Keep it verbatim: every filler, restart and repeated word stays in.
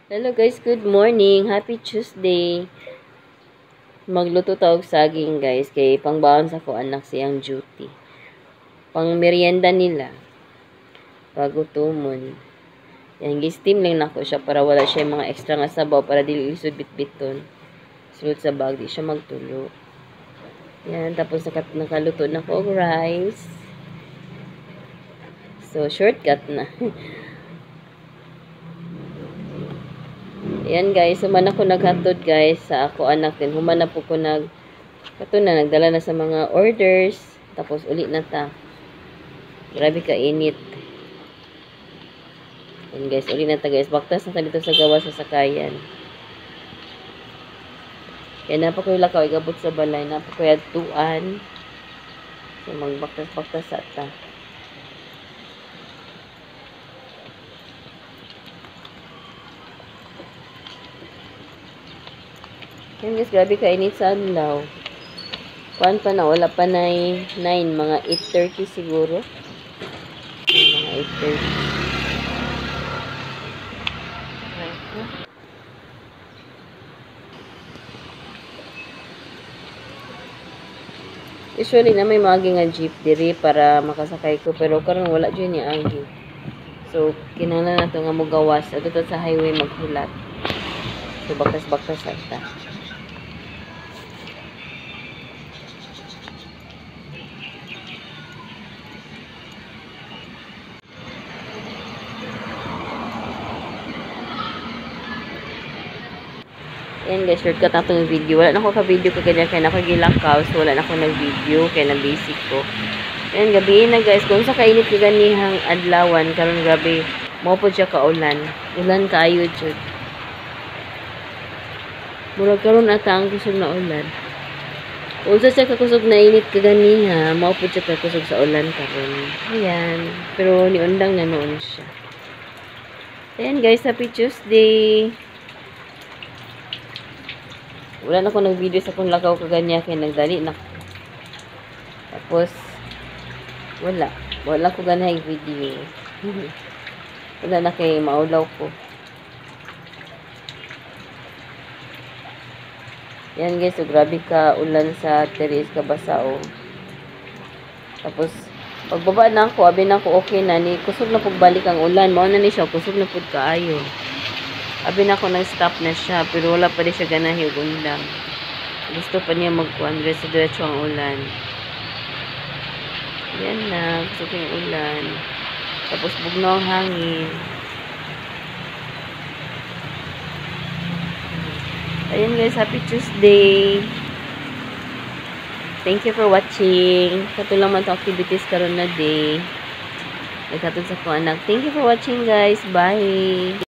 Hello guys, good morning. Happy Tuesday. Magluto taog saging guys, kay pangbaon sa ko anak siyang duty. Pang merienda nila. Pagutumon. Yan, gi-steam lang nako siya para wala siya yung mga extra nga sabaw para dili lisod bit-biton. Sulod sa bag, di siya magtulo. Yan, tapos nakat nakaluto na ko rice. So, shortcut na. Ayan guys, human ako naghatod guys sa ako anak din. Human na po ko nag, kato na, nagdala na sa mga orders. Tapos uli na ta. Grabe ka init. Ayan guys, uli na ta guys. Baktas na ta dito sa gawa sa sakayan. Kaya napa ko yung lakaw, igabot sa balay. Napa ko yung tuan. So magbaktas-baktas sa ta. Yan guys, grabe kainit sa adlaw. Kuan pa na, wala pa na nine, mga eight thirty siguro. Mga eight thirty. Usually na may mga nga jeep diri para makasakay ko, pero karon wala dyan ni agi. So, kinahanglan na ito nga mo gawas. Ato sa highway maghulat. So, bakas-bakas ata. Ayan guys, shortcut na itong video. Wala na ako ka-video ko ganyan, kaya na ako gilakaw. So, wala na ako nag-video, kaya na-basic ko. Ayan, gabihin na guys. Kung sa kainit ka ganihang adlawan, karon grabe, maupod siya ka-ulan. Ulan kayo, jud. Murag karon ata ang kusog na ulan. Kung sa siya kakusog na init ka ganiha, maupod siya kakusog sa ulan karon. Ayan. Pero niundang na noon siya. Ayan guys, happy Tuesday! Wala na ako nag-video sa kung lakaw kaganya kaya nagdali na. Tapos wala. Wala ko ganay video. Wala na kay maulaw ko. Yan guys, so grabe ka ulan sa teres ka basao. Tapos pagbaba na ako, abi na ako okay na ni kusog na pug balik ang ulan. Mao na ni siya kusog na pud kaayo. Abi na ako nag-stop na siya, pero wala pa rin siya ganahi og ulan. Gusto pa niya magkuhan, diretso-diretso ang ulan. Yan na, gusto ko yung ulan. Tapos bugnaw ang hangin. Ayun guys, happy Tuesday! Thank you for watching. Kato lang man ito activities karon na day. Nagkatod sa ko anak. Thank you for watching guys. Bye!